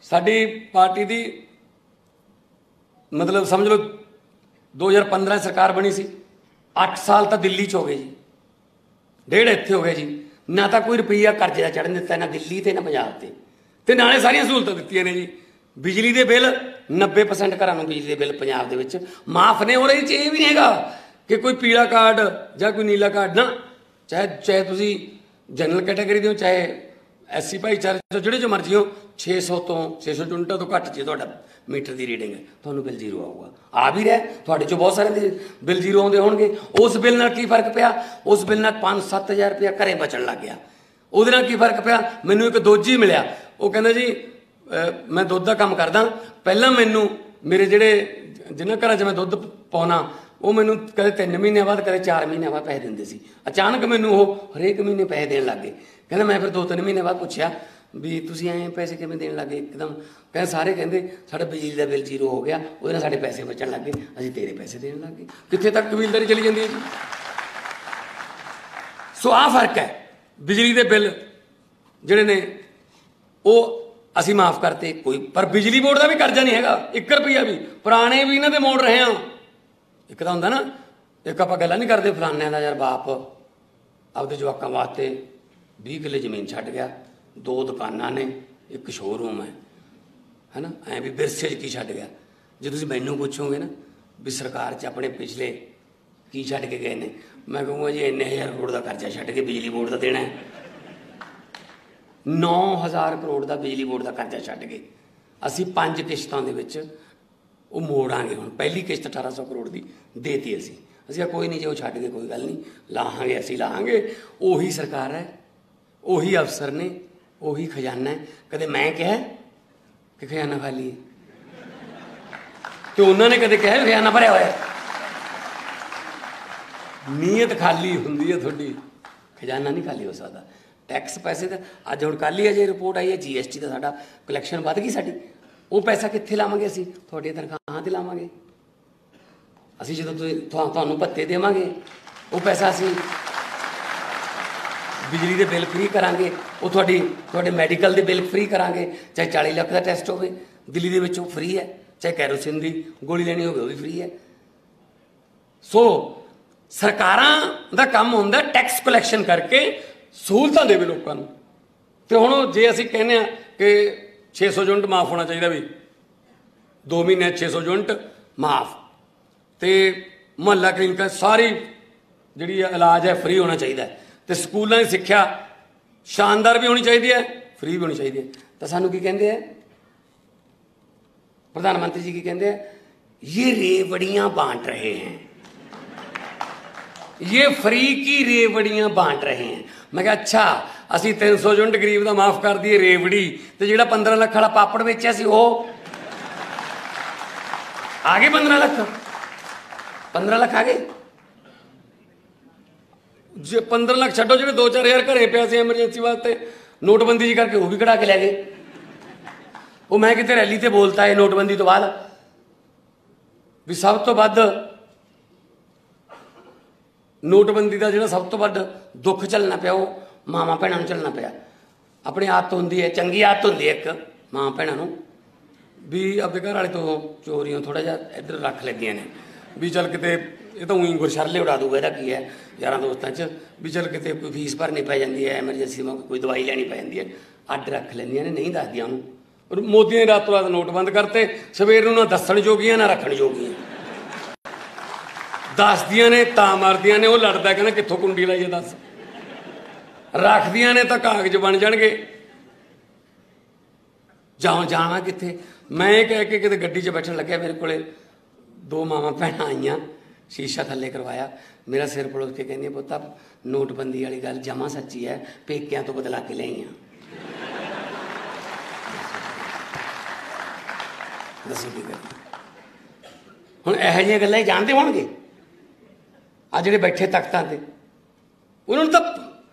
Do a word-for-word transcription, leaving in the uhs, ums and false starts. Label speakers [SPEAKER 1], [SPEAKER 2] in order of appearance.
[SPEAKER 1] साडी party दी मतलब समझ लो दो हज़ार पंद्रह सरकार बनी सी, अठ साल तो दिल्ली च हो गए जी, डेढ़ इत्थे हो गए जी, ना तो कोई रुपया कर्जे का चढ़न दिता ना दिल्ली ते ना पंजाब ते, ते नाले सारियां सहूलतां दित्तियां ने जी। बिजली के बिल नब्बे परसेंट घरां नूं बिजली के बिल पंजाब दे विच माफ ने, और ये भी नहीं हैगा कि कोई पीला कार्ड या कोई नीला कार्ड ना, चाहे चाहे तुसी जनरल कैटेगरी दे हो चाहे एस सी भाईचारे चो जिहड़े जो मर्जी हो, छे सौ तो छे सौ यूनिटां तो घट जे तुहाडा मीटर की रीडिंग है तुहानूं बिल जीरो आऊगा। आ भी रहा तुहाडे चो बहुत सारे दे बिल जीरो आउंदे होणगे। उस बिल नाल की फर्क पिया, उस बिल नाल पाँच सत्त हज़ार रुपया घरें बचण लग गया। ਉਹਦੇ ਨਾਲ ਕੀ ਫਰਕ ਪਿਆ, ਮੈਨੂੰ ਇੱਕ ਦੋਜੀ ਮਿਲਿਆ, ਉਹ ਕਹਿੰਦਾ ਜੀ ਮੈਂ ਦੁੱਧ ਦਾ ਕੰਮ ਕਰਦਾ, ਪਹਿਲਾਂ ਮੈਨੂੰ ਮੇਰੇ ਜਿਹੜੇ ਜਿਨ੍ਹਾਂ ਘਰਾਂ 'ਚ ਮੈਂ ਦੁੱਧ ਪਾਉਣਾ ਉਹ ਮੈਨੂੰ ਕਦੇ ਤਿੰਨ ਮਹੀਨਿਆਂ ਬਾਅਦ ਕਦੇ ਚਾਰ ਮਹੀਨਿਆਂ ਬਾਅਦ ਪੈਸੇ ਦਿੰਦੇ ਸੀ, ਅਚਾਨਕ ਮੈਨੂੰ ਉਹ ਹਰੇਕ ਮਹੀਨੇ ਪੈਸੇ ਦੇਣ ਲੱਗ ਗਏ। ਕਹਿੰਦਾ ਮੈਂ ਫਿਰ ਦੋ ਤਿੰਨ ਮਹੀਨੇ ਬਾਅਦ ਪੁੱਛਿਆ ਵੀ ਤੁਸੀਂ ਐਂ ਪੈਸੇ ਕਿਵੇਂ ਦੇਣ ਲੱਗੇ ਇੱਕਦਮ, ਕਹਿੰਦੇ ਸਾਰੇ ਕਹਿੰਦੇ ਸਾਡਾ ਬਿਜਲੀ ਦਾ ਬਿੱਲ ਜ਼ੀਰੋ ਹੋ ਗਿਆ, ਉਹਦੇ ਨਾਲ ਸਾਡੇ ਪੈਸੇ ਬਚਣ ਲੱਗ ਗਏ, ਅਸੀਂ ਤੇਰੇ ਪੈਸੇ ਦੇਣ ਲੱਗ ਗਏ। ਕਿੱਥੇ ਤੱਕ ਕਬੀਲਦਾਰੀ ਚਲੀ ਜਾਂਦੀ ਹੈ ਜੀ। ਸੋ ਆਹ ਫਰਕ ਹੈ। बिजली के बिल जोड़े ने वो असी माफ़ करते कोई, पर बिजली बोर्ड का भी कर्जा नहीं है, एक रुपया भी पुराने भी इन्होंने मोड़ रहे हैं। एक तो होंगे ना, एक आप गल नहीं करते फलाने का यार बाप आपके जवाकों वास्ते बीस किले जमीन छड्ड गया, दो दुकाना ने एक शोरूम है है ना, ऐ भी विरसे च की छड्ड गया। जो तुम मैनू पूछोगे ना भी सरकार च अपने पिछले की छड्ड के गए ने, मैं कहूँगा जी इन्ने हज़ार करोड़ का कर्जा छड्ड के बिजली बोर्ड का देना है, नौ हज़ार करोड़ का बिजली बोर्ड का कर्जा छड्ड के असी पांच किश्तों के विच वो मोड़ांगे। हुण पहली किश्त अठारह सौ करोड़ की देती असी, असी कोई नहीं जो छड्ड के कोई गल नहीं लाहांगे, असी लाहांगे। उही सरकार है, उही अफसर ने, उही खजाना है। कदे मैं कहा कि खजाना खाली है, तो उन्होंने कदे कहा खजाना भरिया होया। नीयत खाली होंगी है थोड़ी, खजाना नहीं खाली हो सकता। टैक्स पैसे तो अज हुण कल ही अजे रिपोर्ट आई है जी एस टी का साडा कलैक्शन वध गई साडी, वो पैसा कित्थे लावांगे असीं, तुहाडी तनखाहां ते लावांगे असीं, जदों तुहानूं भत्ते देवांगे वो पैसा असीं बिजली के बिल फ्री करांगे, वो तुहाडी तुहाडे मैडिकल के बिल फ्री करांगे, चाहे चालीस लाख का टैसट होवे दिल्ली दे विच वो फ्री है, चाहे कैरोसिन की गोली लेनी होवे वो भी फ्री है। सो सरकारां दा काम हुंदा टैक्स कलैक्शन करके सहूलतां देवे लोकां नूं। ते हुण जे असीं कहने आ कि छे सौ यूनिट माफ होना चाहिए भी, दो महीने छे सौ यूनिट माफ, तो मुहल्ला क्लिनिक सारी जिहड़ी इलाज है फ्री होना चाहिए, तो स्कूलों की सिक्ख्या शानदार भी होनी चाहिए है, फ्री भी होनी चाहिए है। तो सानूं की कहंदे है प्रधानमंत्री जी, की कहंदे है ये रेवड़ियां बांट रहे हैं, ये फ्री की रेवड़ियां बांट रहे हैं। मैं कहा अच्छा असी तीन सौ यूनिट गरीब का माफ कर दिए रेवड़ी, तो जो पंद्रह लाख वाला पापड़ बेचा सी वो आ गए पंद्रह लाख, पंद्रह लाख आ गए। जो पंद्रह लाख छो जो दो चार हज़ार घरें पिया एमरजेंसी वास्ते नोटबंदी जी करके वो भी कढ़ा के लै गए। वो मैं कितने रैली से बोलता है नोटबंदी तो बाद भी सब तो वध नोटबंदी का जो सब तो वध दुख झलना पिया वो मावां भैणां नूं झलना पिया। अपनी आदत होंदी है, चंगी आदत होंदी है एक मां भैणां नूं भी अपने घर वाले तो चोरियों थोड़ा जिहा इधर रख लैंदियां ने भी चल किते ये तो उई गुरशरले उड़ा दूगा, इहदा की है यारां दोस्तां च भी चल किते कोई फीस भरनी पै जाती है, एमरजेंसी मौके कोई दवाई लैनी पै जाती है, अड्ड रख लैंदियां ने, नहीं दसदियां उहनूं। और मोदी ने रातों रात नोट बंद करते, सवेर नूं ना दस्सण जोगियां ना रखण जोगियां, दसदियां ने तां मारदियां ने, वो लड़दा कहना कित्थों कुंडी लाइए दस, रखदियां ने तो कागज बन जाणगे, जाओ जाना कित्थे। मैं कह के किते गड्डी च बैठण लग्या मेरे कोले दो मावां भैणां आईयां, शीशा थल्ले करवाया, मेरा सिर पड़ोस के कहंदी पुत्ता नोटबंदी वाली गल जमा सच्ची है, पेकियां तो बदला के लिआईआं। दसो की करिए हुण इहो जिहियां गल्लां जानदे होणगे आ जिहड़े बैठे तख्तां ते, उन्होंने तो